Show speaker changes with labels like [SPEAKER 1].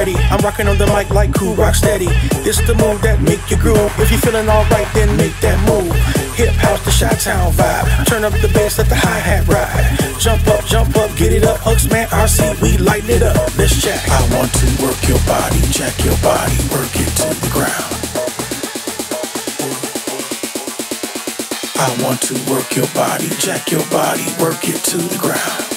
[SPEAKER 1] ready. I'm rocking on the mic like cool, rock steady. This the move that make you groove. If you feeling alright, then make that move. Hip house, the Chi-Town vibe. Turn up the bass, let the hi-hat ride. Jump up, get it up. Huxman, RC, we lighten it up. Let's check. I want to work your body, jack your body, work it to the ground. I want to work your body, jack your body, work it to the ground.